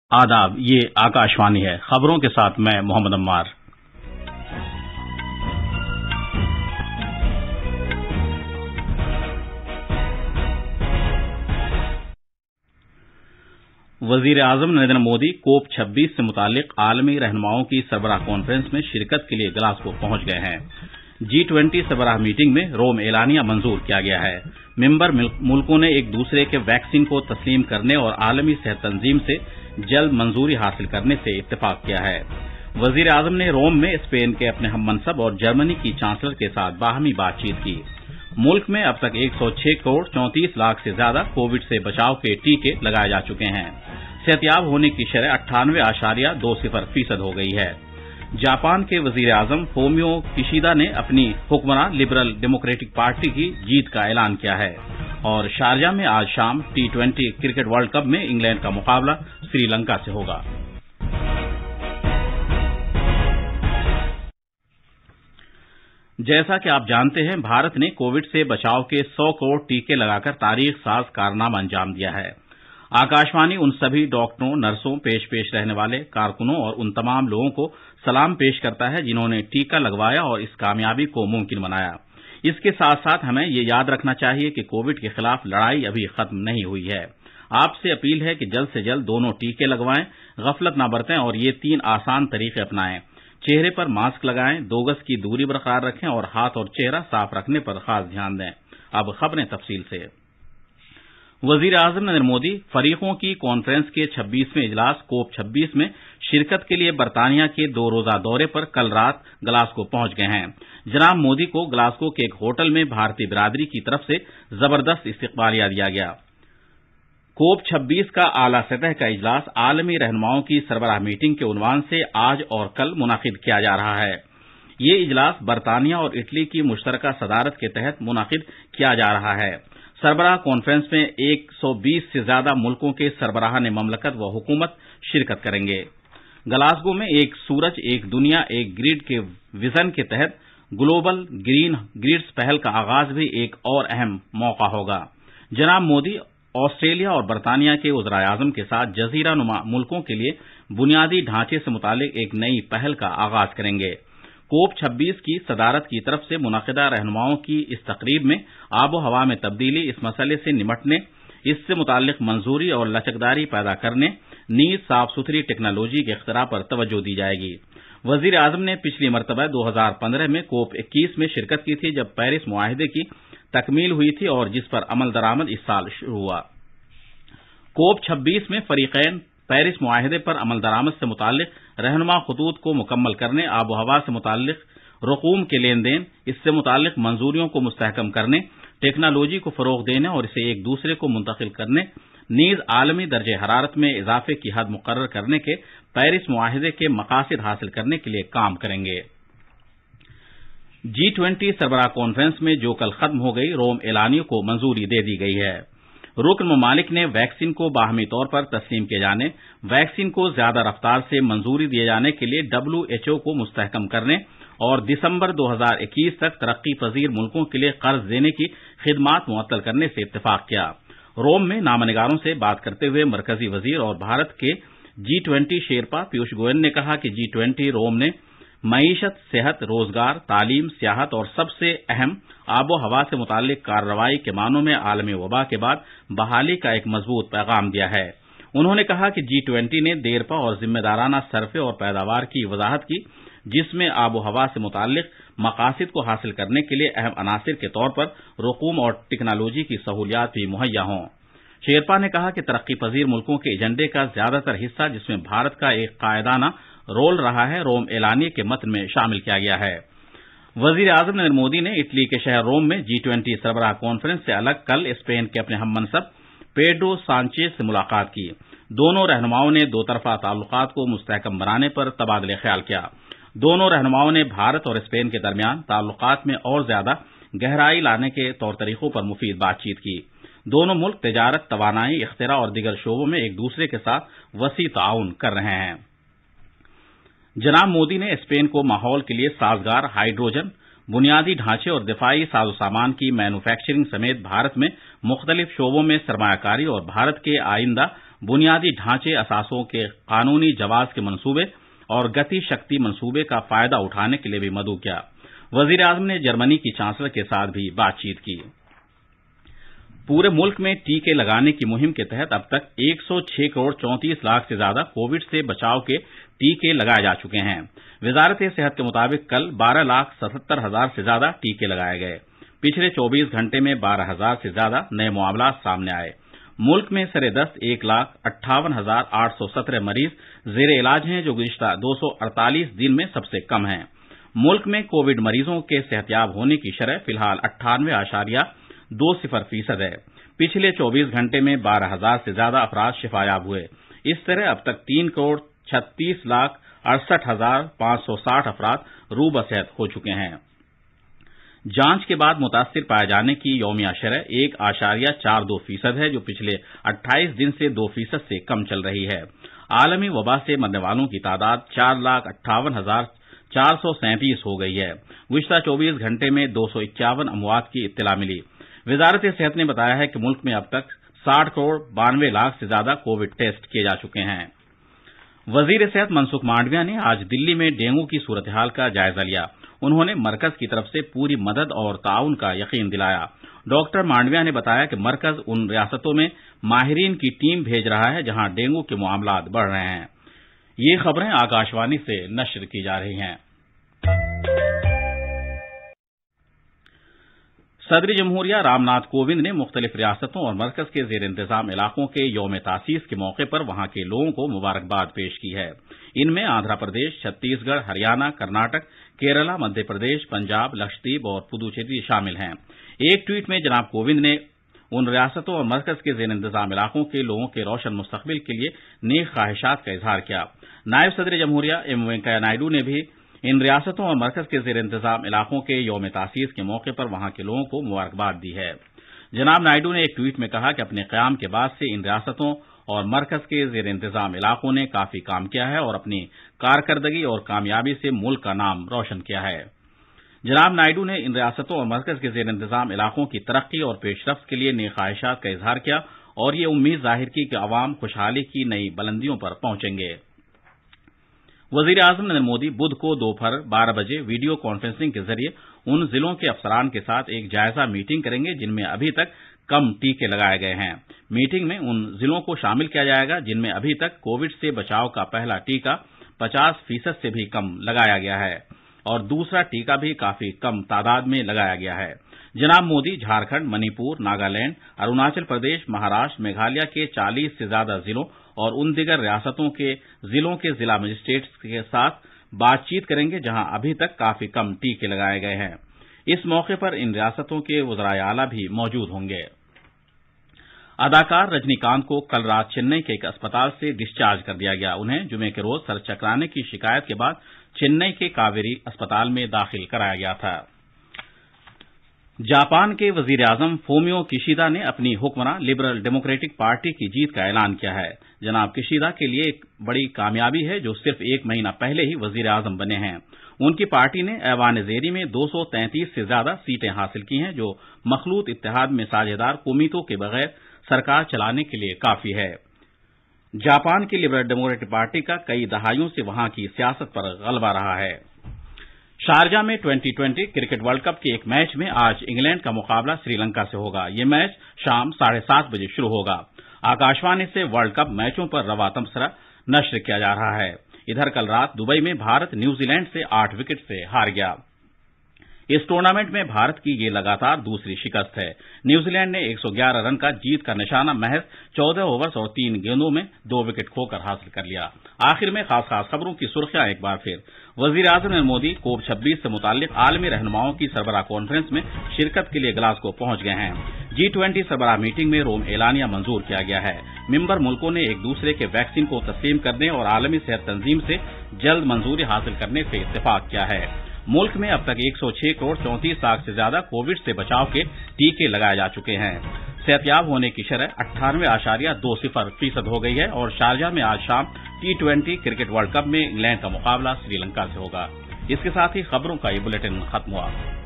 آداب، یہ آکاشوانی ہے۔ خبروں کے ساتھ میں محمد عمار۔ وزیر اعظم نریندر مودی کوپ 26 سے متعلق عالمی رہنماؤں کی سربراہ کانفرنس میں شرکت کے لیے گلاسگو پہنچ گئے ہیں۔ G20 سربراہ میٹنگ میں روم اعلانیہ منظور کیا گیا ہے۔ ممبر ملکوں نے ایک دوسرے کے ویکسین کو تسلیم کرنے اور عالمی صحت تنظیم سے جلد منظوری حاصل کرنے سے اتفاق کیا ہے۔ وزیر اعظم نے روم میں اسپین کے اپنے ہم منصب اور جرمنی کی چانسلر کے ساتھ باہمی بات چیت کی۔ ملک میں اب تک 106 کروڑ 34 لاکھ سے زیادہ کووڈ سے بچاؤ کے ٹیکے لگائے جا چکے ہیں۔ صحت یاب ہونے کی شرح 98.20% ہو گئی ہے۔ جاپان کے وزیر اعظم فومیو کشیدا نے اپنی حکمراں لبرل ڈیموکریٹک پارٹی کی جیت کا اعلان کیا ہے۔ اور شارجہ میں آج شام T20 کرکٹ ورلڈ کپ میں انگلینڈ کا مقابلہ سری لنکا سے ہوگا۔ جیسا کہ آپ جانتے ہیں، بھارت نے کووڈ سے بچاؤ کے 100 کروڑ ٹیکے لگا کر تاریخ ساز کارنامہ انجام دیا ہے۔ آکاشوانی ان سبھی ڈاکٹروں، نرسوں، پیش رہنے والے کارکنوں اور ان تمام لوگوں کو سلام پیش کرتا ہے جنہوں نے ٹیکہ لگوایا اور اس کامیابی کو ممکن بنایا۔ اس کے ساتھ ساتھ ہمیں یہ یاد رکھنا چاہیے کہ کووڈ کے خلاف لڑائی ابھی ختم نہیں ہوئی ہے۔ آپ سے اپیل ہے کہ جلد سے جلد دونوں ٹیکے لگوائیں، غفلت نہ برتیں اور یہ 3 آسان طریقے اپنائیں۔ چہرے پر ماسک لگائیں، 2 گز کی دوری برقرار رکھیں اور ہاتھ اور چہرہ صاف رکھنے پر خاص دھیان دیں۔ اب خبریں تفصیل سے۔ وزیر اعظم نریندر مودی فریقوں کی کانفرنس کے 26ویں اجلاس کوپ 26 میں شرکت کے لیے برطانیہ کے 2 روزہ دورے پر کل رات گلاسگو پہنچ گئے ہیں۔ جناب مودی کو گلاسگو کے ایک ہوٹل میں بھارتی برادری کی طرف سے زبردست استقبالیہ دیا گیا۔ کوپ 26 کا اعلیٰ سطح کا اجلاس عالمی رہنماؤں کی سربراہ میٹنگ کے عنوان سے آج اور کل منعقد کیا جا رہا ہے۔ یہ اجلاس برطانیہ اور اٹلی کی مشترکہ صدارت کے تحت منعقد کیا جا رہا ہے۔ سربراہ کانفرنس میں 120 سے زیادہ ملکوں کے سربراہان مملکت و حکومت شرکت کریں گے۔ گلاسگو میں ایک سورج ایک دنیا ایک گریڈ کے وژن کے تحت گلوبل گرین گریڈز پہل کا آغاز بھی ایک اور اہم موقع ہوگا۔ جناب مودی آسٹریلیا اور برطانیہ کے وزرائے اعظم کے ساتھ جزیرہ نما ملکوں کے لیے بنیادی ڈھانچے سے متعلق ایک نئی پہل کا آغاز کریں گے۔ کوپ 26 کی صدارت کی طرف سے منعقدہ رہنماؤں کی اس تقریب میں آب و ہوا میں تبدیلی، اس مسئلے سے نمٹنے، اس سے متعلق منظوری اور لچکداری پیدا کرنے، نیز صاف ستھری ٹیکنالوجی کے اختراع پر توجہ دی جائے گی۔ وزیر اعظم نے پچھلی مرتبہ 2015 میں کوپ 21 میں شرکت کی تھی، جب پیرس معاہدے کی تکمیل ہوئی تھی اور جس پر عمل درآمد اس سال شروع ہوا۔ کوپ 26 میں فریقین پیرس معاہدے پر عمل درآمد سے متعلق رہنما خطوط کو مکمل کرنے، آب و ہوا سے متعلق رقوم کے لین دین، اس سے متعلق منظوریوں کو مستحکم کرنے، ٹیکنالوجی کو فروغ دینے اور اسے ایک دوسرے کو منتقل کرنے، نیز عالمی درجہ حرارت میں اضافے کی حد مقرر کرنے کے پیرس معاہدے کے مقاصد حاصل کرنے کے لیے کام کریں گے۔ G20 سربراہ کانفرنس میں جو کل ختم ہو گئی، روم اعلانیہ کو منظوری دے دی گئی ہے۔ رکن ممالک نے ویکسین کو باہمی طور پر تسلیم کیے جانے، ویکسین کو زیادہ رفتار سے منظوری دیے جانے کے لیے WHO کو مستحکم کرنے اور دسمبر 2021 تک ترقی پذیر ملکوں کے لیے قرض دینے کی خدمات معطل کرنے سے اتفاق کیا۔ روم میں نامہ نگاروں سے بات کرتے ہوئے مرکزی وزیر اور بھارت کے G20 شیرپا پیوش گوئل نے کہا کہ G20 روم نے معیشت، صحت، روزگار، تعلیم، سیاحت اور سب سے اہم آب و ہوا سے متعلق کارروائی کے معنوں میں عالمی وبا کے بعد بحالی کا ایک مضبوط پیغام دیا ہے۔ انہوں نے کہا کہ G20 نے دیرپا اور ذمہ دارانہ صرفے اور پیداوار کی وضاحت کی، جس میں آب و ہوا سے متعلق مقاصد کو حاصل کرنے کے لیے اہم عناصر کے طور پر رقوم اور ٹیکنالوجی کی سہولیات بھی مہیا ہوں۔ شیرپا نے کہا کہ ترقی پذیر ملکوں کے ایجنڈے کا زیادہ تر حصہ، جس میں بھارت کا ایک قائدانہ رول رہا ہے، روم اعلانیہ کے متن میں شامل کیا گیا ہے۔ وزیر اعظم نریندر مودی نے اٹلی کے شہر روم میں G20 سربراہ کانفرنس سے الگ کل اسپین کے اپنے ہم منصب پیڈرو سانچیز سے ملاقات کی۔ دونوں رہنماؤں نے 2 طرفہ تعلقات کو مستحکم بنانے پر تبادلہ خیال کیا۔ دونوں رہنماؤں نے بھارت اور اسپین کے درمیان تعلقات میں اور زیادہ گہرائی لانے کے طور طریقوں پر مفید بات چیت کی۔ دونوں ملک تجارت، توانائی، اختراع اور دیگر شعبوں میں ایک دوسرے کے ساتھ وسیع تعاون کر رہے ہیں۔ جناب مودی نے اسپین کو ماحول کے لیے سازگار ہائیڈروجن، بنیادی ڈھانچے اور دفاعی ساز و سامان کی مینوفیکچرنگ سمیت بھارت میں مختلف شعبوں میں سرمایہ کاری اور بھارت کے آئندہ بنیادی ڈھانچے اثاثوں کے قانونی جواز کے منصوبے اور گتی شکتی منصوبے کا فائدہ اٹھانے کے لیے بھی مدعو کیا۔ وزیر اعظم نے جرمنی کی چانسلر کے ساتھ بھی بات چیت کی۔ پورے ملک میں ٹیکے لگانے کی مہم کے تحت اب تک 106 کروڑ 34 لاکھ سے زیادہ کووڈ سے بچاؤ کے ٹیکے لگائے جا چکے ہیں۔ وزارت صحت کے مطابق کل 12,77,000 سے زیادہ ٹیکے لگائے گئے۔ پچھلے 24 گھنٹے میں 12,000 سے زیادہ نئے معاملات سامنے آئے۔ ملک میں سر دست 1,58,817 مریض زیر علاج ہیں، جو گزشتہ 248 دن میں سب سے کم ہیں۔ ملک میں کووڈ مریضوں کے صحتیاب ہونے کی شرح فی الحال 98.20% ہے۔ پچھلے 24 گھنٹے میں 12,000 سے زیادہ افراد شفایاب ہوئے۔ اس طرح اب تک 3 کروڑ 36,68,560 افراد روح بصحت ہو چکے ہیں۔ جانچ کے بعد متاثر پائے جانے کی یومیہ شرح 1.42% ہے، جو پچھلے 28 دن سے 2% سے کم چل رہی ہے۔ عالمی وبا سے مرنے والوں کی تعداد 4,58,437 ہو گئی ہے۔ گزشتہ 24 گھنٹے میں 251 اموات کی اطلاع ملی۔ وزارت صحت نے بتایا ہے کہ ملک میں اب تک 60 کروڑ 92 لاکھ سے زیادہ کووڈ ٹیسٹ کیے جا چکے ہیں۔ وزیر صحت منسکھ مانڈویہ نے آج دلی میں ڈینگو کی صورتحال کا جائزہ لیا۔ انہوں نے مرکز کی طرف سے پوری مدد اور تعاون کا یقین دلایا۔ ڈاکٹر مانڈویہ نے بتایا کہ مرکز ان ریاستوں میں ماہرین کی ٹیم بھیج رہا ہے جہاں ڈینگو کے معاملات بڑھ رہے ہیں۔ یہ خبریں آکاشوانی سے نشر کی جا رہی ہیں۔ صدر جمہوریہ رام ناتھ کووند نے مختلف ریاستوں اور مرکز کے زیر انتظام علاقوں کے یوم تاسیس کے موقع پر وہاں کے لوگوں کو مبارکباد پیش کی ہے۔ ان میں آندھرا پردیش، چھتیس گڑھ، ہریانہ، کرناٹک، کیرلا، مدھیہ پردیش، پنجاب، لکشدیپ اور پدوچیری شامل ہیں۔ ایک ٹویٹ میں جناب کووند نے ان ریاستوں اور مرکز کے زیر انتظام علاقوں کے لوگوں کے روشن مستقبل کے لیے نیک خواہشات کا اظہار کیا۔ نائب صدر جمہوریہ ایم وینکیا نائیڈو نے بھی ان ریاستوں اور مرکز کے زیر انتظام علاقوں کے یوم تاسیس کے موقع پر وہاں کے لوگوں کو مبارکباد دی ہے۔ جناب نائیڈو نے ایک ٹویٹ میں کہا کہ اپنے قیام کے بعد سے ان ریاستوں اور مرکز کے زیر انتظام علاقوں نے کافی کام کیا ہے اور اپنی کارکردگی اور کامیابی سے ملک کا نام روشن کیا ہے۔ جناب نائیڈو نے ان ریاستوں اور مرکز کے زیر انتظام علاقوں کی ترقی اور پیش رفت کے لیے نیک خواہشات کا اظہار کیا اور یہ امید ظاہر کی کہ عوام خوشحالی کی نئی بلندیوں پر پہنچیں گے۔ وزیر اعظم نریندر مودی بدھ کو دوپہر 12 بجے ویڈیو کانفرنسنگ کے ذریعے ان ضلعوں کے افسران کے ساتھ ایک جائزہ میٹنگ کریں گے جن میں ابھی تک کم ٹیکے لگائے گئے ہیں۔ میٹنگ میں ان ضلعوں کو شامل کیا جائے گا جن میں ابھی تک کووڈ سے بچاؤ کا پہلا ٹیکہ 50% سے بھی کم لگایا گیا ہے اور دوسرا ٹیکہ بھی کافی کم تعداد میں لگایا گیا ہے۔ جناب مودی جھارکھنڈ، منی پور، ناگالینڈ، اروناچل پردیش، مہاراشٹر، میگھالیہ کے 40 سے زیادہ ضلعوں اور ان دیگر ریاستوں کے ضلعوں کے ضلع مجسٹریٹس کے ساتھ بات چیت کریں گے جہاں ابھی تک کافی کم ٹیکے لگائے گئے ہیں۔ اس موقع پر ان ریاستوں کے وزرائے اعلیٰ بھی موجود ہوں گے۔ اداکار رجنی کانت کو کل رات چنئی کے ایک اسپتال سے ڈسچارج کر دیا گیا۔ انہیں جمعے کے روز سر چکرانے کی شکایت کے بعد چنئی کے کاویری اسپتال میں داخل کرایا گیا تھا۔ جاپان کے وزیر اعظم فومیو کیشیدا نے اپنی حکمراں لبرل ڈیموکریٹک پارٹی کی جیت کا اعلان کیا ہے۔ جناب کیشیدا کے لیے ایک بڑی کامیابی ہے جو صرف ایک مہینہ پہلے ہی وزیر اعظم بنے ہیں۔ ان کی پارٹی نے ایوان زیری میں 233 سے زیادہ سیٹیں حاصل کی ہیں، جو مخلوط اتحاد میں ساجھیدار کومیتو کے بغیر سرکار چلانے کے لیے کافی ہے۔ جاپان کی لبرل ڈیموکریٹک پارٹی کا کئی دہائیوں سے وہاں کی سیاست پر غلبہ رہا ہے۔ شارجہ میں 2020 کرکٹ ورلڈ کپ کے ایک میچ میں آج انگلینڈ کا مقابلہ سری لنکا سے ہوگا۔ یہ میچ شام 7:30 بجے شروع ہوگا۔ آکاشوانی سے ورلڈ کپ میچوں پر رواں تبصرہ نشر کیا جا رہا ہے۔ ادھر کل رات دبئی میں بھارت نیوزی لینڈ سے 8 وکٹ سے ہار گیا۔ اس ٹورنامنٹ میں بھارت کی یہ لگاتار دوسری شکست ہے۔ نیوزی لینڈ نے 111 رن کا جیت کا نشانہ محض 14 اوورز اور 3 گیندوں میں 2 وکٹ کھو کر حاصل کر لیا۔ آخر میں خاص خبروں کی سرخیاں ایک بار پھر۔ وزیر اعظم نریندر مودی کووڈ 26 سے متعلق عالمی رہنماؤں کی سربراہ کانفرنس میں شرکت کے لیے گلاسگو پہنچ گئے ہیں۔ G20 سربراہ میٹنگ میں روم اعلانیہ منظور کیا گیا ہے۔ ممبر ملکوں نے ایک دوسرے کے ویکسین کو تسلیم کرنے اور عالمی صحت تنظیم سے جلد منظوری حاصل کرنے سے اتفاق کیا ہے۔ ملک میں اب تک 106 کروڑ 34 لاکھ سے زیادہ کووڈ سے بچاؤ کے ٹیکے لگائے جا چکے ہیں۔ صحتیاب ہونے کی شرح 98.20% ہو گئی ہے اور شارجہ میں آج شام T20 کرکٹ ورلڈ کپ میں انگلینڈ کا مقابلہ سری لنکا سے ہوگا۔ اس کے ساتھ ہی خبروں کا یہ بلیٹن ختم ہوا۔